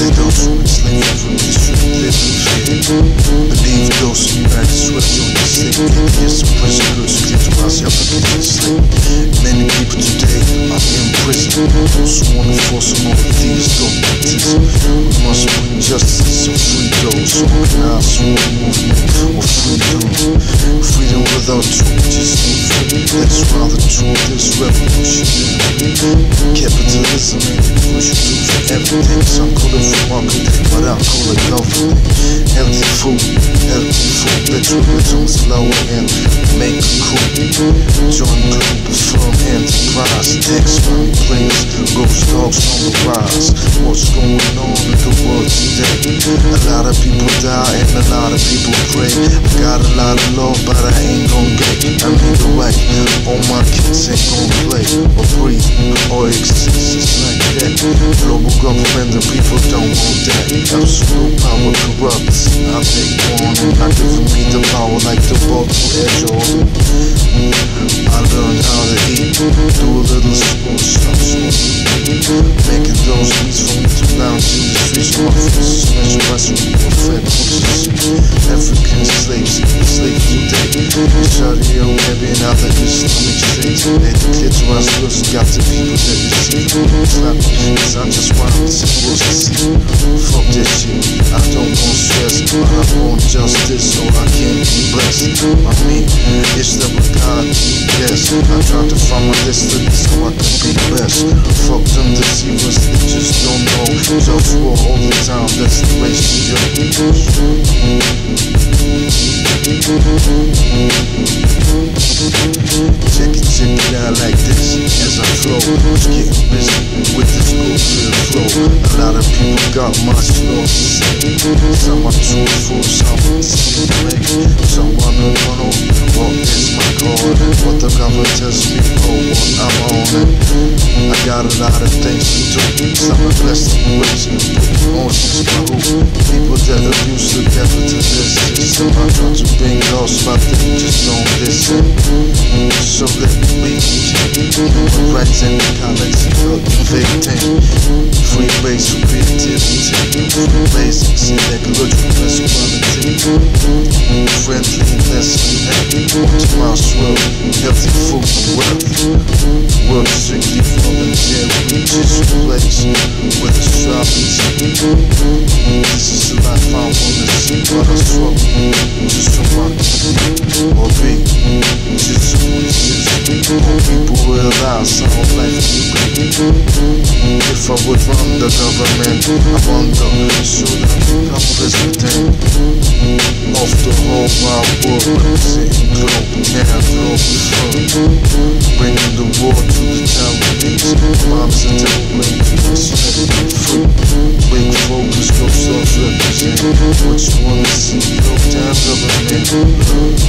those who enslave Africans should live in fear. Believe those who unite sweat on the same atheists and prison girls who claim to rise Africans enslaved. Many people today are in prison. Those who want to force on all of these dogmatism. We must bring justice and free those who organize one movement of freedom. Freedom without truth just ain't free. That's why the truth is revolutionary. Capitalism ain't the push you do for everything. Some call it free market, but I call it government. Healthy food, better rhythms, lower and make it cool. Join Globalfirm enterprise, tax money players, GhostDogz on the rise. What's going on in the world today? A lot of people die and a lot of people pray. I got a lot of love, but I ain't gon' get. I mean the way, all my kids ain't gon' play or breathe or exist. It's like that. Global government and people don't want that. Absolute power corrupts. I take one and not giving me the power like the ball to edge Jordan. I learned how to eat, do a little sport, stop smoking. Making those beats for me to lounge in the streets of my faces, measure my sweet fed pushes. African slaves, slaves today. Saudi Arabia and other Islamic states. They declare to us first, got the people that deceive. Islam is not just one of the supposed to see. Fuck that shit, I don't want stress, but I want justice so I can be blessed. I mean, it's the God, yes. I try to find my destiny so I can be best. Fuck them deceivers, they just don't know. JustWar all the time, that's the ratio. Check it out like this as I flow. Was getting busy with this Globalfirm flow. A lot of people got much more to say. Some are truthful, some insinuate, some wanna know what is my God and what the government tells me. Oh, what I'm on it. I got a lot of things to do. Some are blessed in ways, put emotions my hoop. People that abuse the capitalist system. I try to bring lost, but they just don't listen. So let me human rights and ecology cultivating. Free base for creativity, free basics in ecological masculinity. Friendliness and happy, optimized world, healthy food and wealth. Work strictly voluntary, just replace with astrology. This is the life I wanna see, but I struggle just to rock or be just to exist. More people realize how life is great. If I would run the government, I wonder, should I become president of the whole wide world, representing Globalfirm, bringing the war to the Taiwanese. Moms and Taiwan peace, free. Big focus, GhostDogz represent. What you wanna see, Globetown government.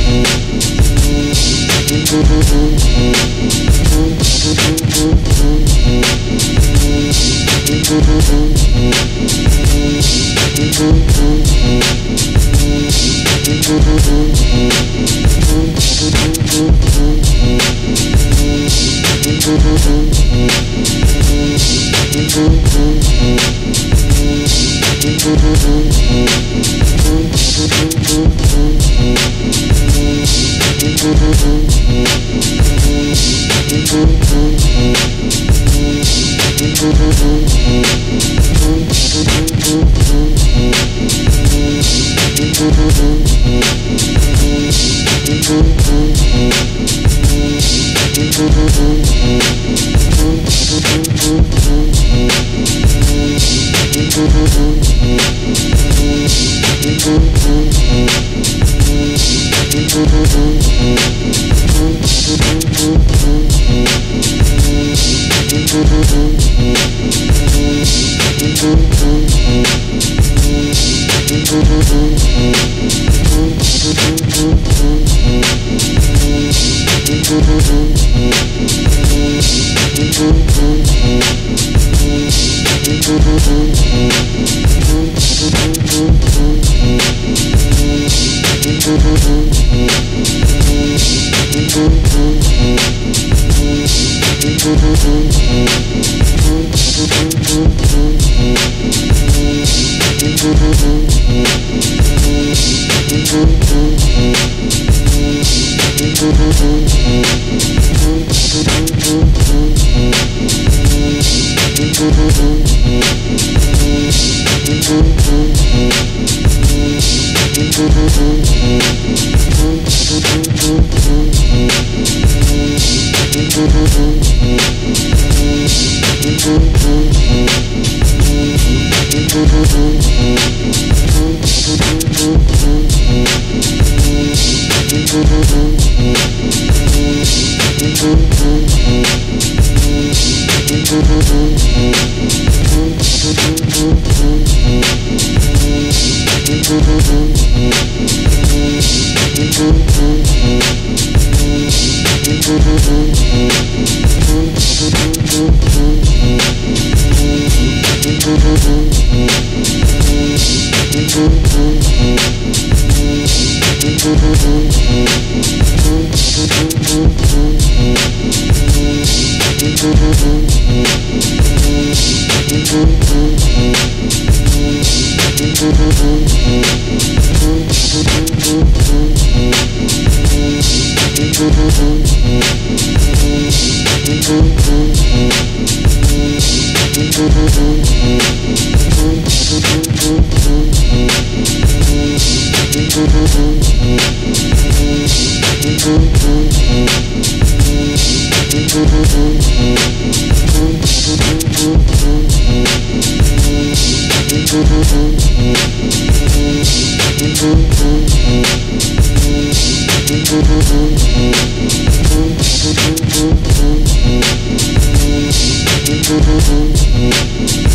Thank you.